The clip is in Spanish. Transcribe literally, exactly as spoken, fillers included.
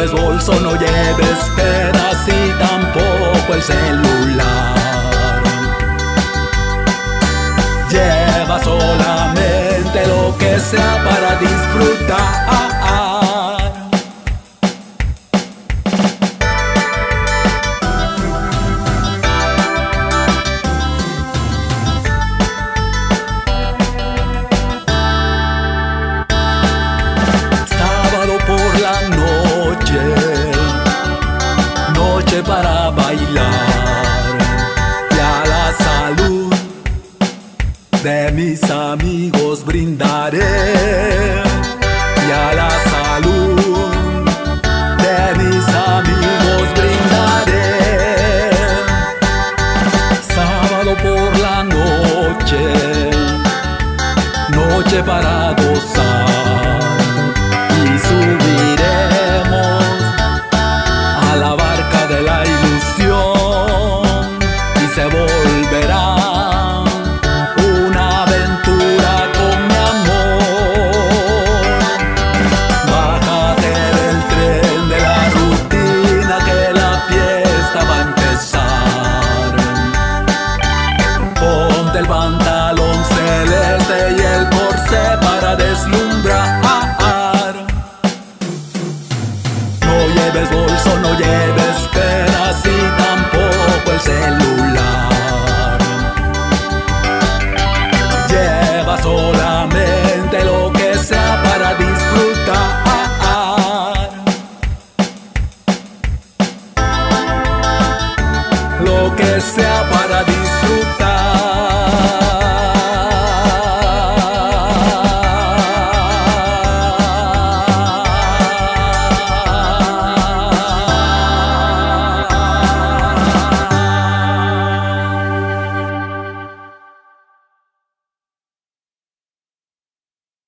lleves bolso, no lleves pedas y tampoco el celular. Lleva solamente lo que sea para disfrutar. Noche para bailar y a la salud de mis amigos brindaré, y a la salud de mis amigos brindaré. Sábado por la noche, noche para gozar, y subiremos a la barca de la ilusión y se volverá una aventura con mi amor. Bájate del tren de la rutina, que la fiesta va a empezar. Ponte el pantalón celeste y el corsé para deslumbrar. No lleves bolso, no lleves pedas y tampoco el celular. Lleva solamente lo que sea para disfrutar. Lo que sea para disfrutar.